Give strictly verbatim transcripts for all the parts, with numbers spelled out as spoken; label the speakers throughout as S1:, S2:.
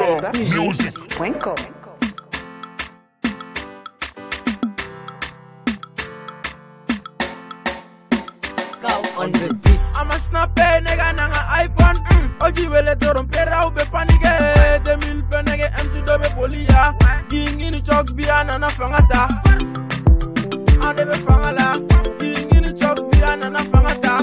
S1: music point com.
S2: On the beat.
S3: I'm a snapper, nigga, nanga iPhone. Oji wele toron pera ube panike. deux mille vingt nigga M C dobe polia. Gingini chok biya nana fangata. Ande be fangala. Gingini chok biya nana fangata.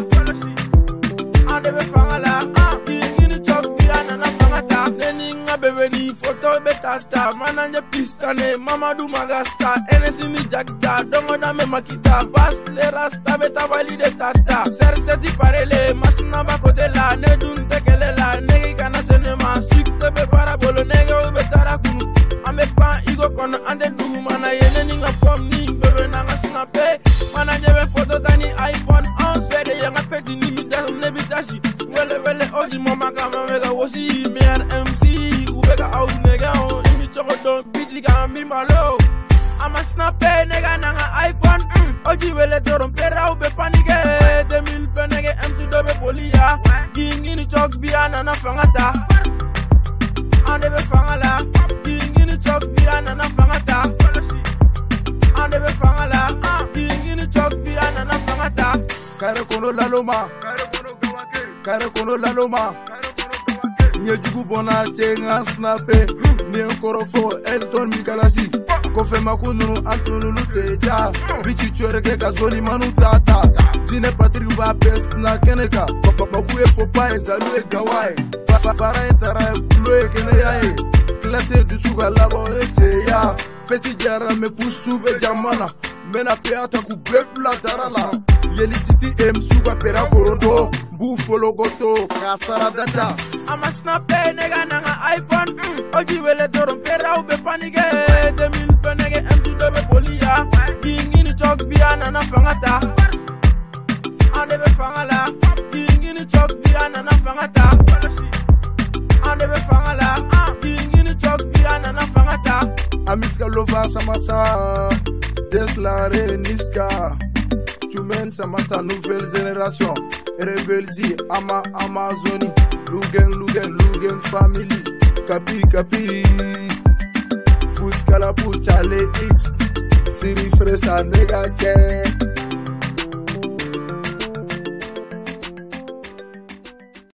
S3: Ande be fangala. Gingini chok biya nana fangata. Neninga bebe ni photo betata. Mananje pistane, mama du magasta. Enesi ni jagda, dongo na me makita. Bas le rasta beta valide tata. Serseti parele, masna bakote la. Nedun tekele la, negi kana senema. Six tebe parabolo, nege ube tarakunu. Ame pan igo kono ande dugu mana. Yene ninga pom ni, bebe nanga snape. Mana jebe foto tani iPhone onze. Fede yanga peti ni mi dasum nebi tashi. Wele wele oji mama kama mega wosi. Me an M C, ubeka au nega on. Imi choko don biti kama mi malo. I'm a snapper, nigga, nanga iPhone. Oji wele toron pera ube panike. deux mille vingt nigga M C dobe polia. Gingini chok biya nana fangata. Ande be fangala. Gingini chok biya nana fangata. Ande be fangala. Gingini chok biya nana fangata.
S4: Kare kono laloma. Kare kono laloma. Nye jugu bona chenga snape. Nye korofo Elton Mikalasi. Kofe makununu antununu teja. Bichi chwereke kazoni manu tata. Tine Patrick va pes na keneka. Makuye fopa ezalue gawae. Para etara bluye kene yae. Klase dusuga labo eche ya. Fesi jara me pusu be jamana. Mena peata ku bebla darala. Yeli city em suga pera korodo. Buffalo goto kasara data.
S3: I'm a snapper, nigga, nanga iPhone. Oji wele toron pera ube panike. deux mille vingt nigga M C dobe polia. Gingini chok biya nana fangata. Ande be fangala. Gingini chok biya nana fangata. Ande be fangala. Gingini chok biya nana fangata.
S4: Amiska lova samasa. Deslare niska. Tumen samasa nouvelle génération. Rebelzi ama Amazoni. Lugen lugen lugen family. Kapi kapi. Fuskala pour Charlie X. Siri fresa nega che.